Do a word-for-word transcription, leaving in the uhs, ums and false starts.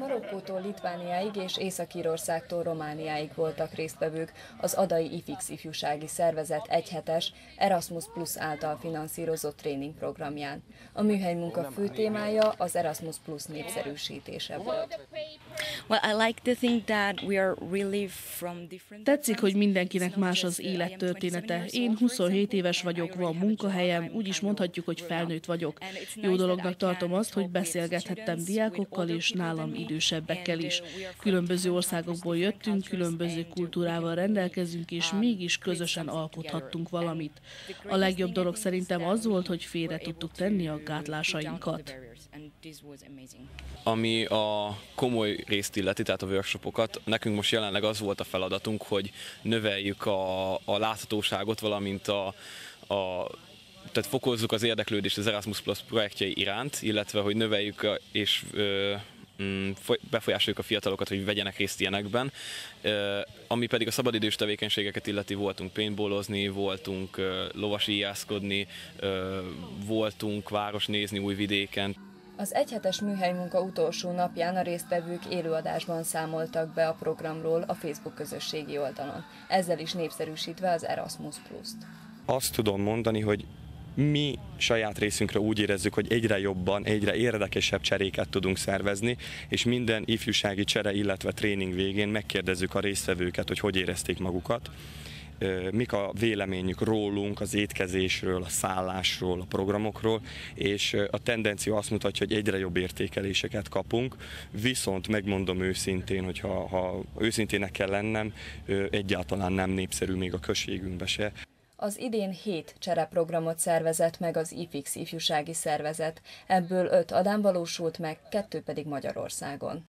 Marokkótól Litvániáig és Észak-Írországtól Romániáig voltak résztvevők az Adai IFIX ifjúsági szervezet egyhetes Erasmus Plus által finanszírozott tréningprogramján. A műhelymunka fő témája az Erasmus Plus népszerűsítése volt. Tetszik, hogy mindenkinek más az élettörténete. Én huszonhét éves vagyok, van munkahelyem, úgy is mondhatjuk, hogy felnőtt vagyok. Jó dolognak tartom azt, hogy beszélgethettem diákokkal és nálam idősebbekkel is. Különböző országokból jöttünk, különböző kultúrával rendelkezünk, és mégis közösen alkothattunk valamit. A legjobb dolog szerintem az volt, hogy félre tudtuk tenni a gátlásainkat. Ami a komoly részt illeti, tehát a workshopokat, nekünk most jelenleg az volt a feladatunk, hogy növeljük a, a láthatóságot, valamint a, a tehát fokozzuk az érdeklődést az Erasmus Plus projektjei iránt, illetve hogy növeljük és ö, befolyásoljuk a fiatalokat, hogy vegyenek részt ilyenekben. Ami pedig a szabadidős tevékenységeket illeti, voltunk paintballozni, voltunk lovasíjászkodni, voltunk városnézni Újvidéken. Az egyhetes műhelymunka utolsó napján a résztvevők élőadásban számoltak be a programról a Facebook közösségi oldalon, ezzel is népszerűsítve az Erasmus Plus-t. Azt tudom mondani, hogy mi saját részünkre úgy érezzük, hogy egyre jobban, egyre érdekesebb cseréket tudunk szervezni, és minden ifjúsági csere, illetve tréning végén megkérdezzük a résztvevőket, hogy hogy érezték magukat, mik a véleményük rólunk, az étkezésről, a szállásról, a programokról, és a tendencia azt mutatja, hogy egyre jobb értékeléseket kapunk, viszont megmondom őszintén, hogy ha, ha őszintének kell lennem, egyáltalán nem népszerű még a községünkbe se. Az idén hét csereprogramot szervezett meg az IFIX ifjúsági szervezet, ebből öt Adán valósult meg, kettő pedig Magyarországon.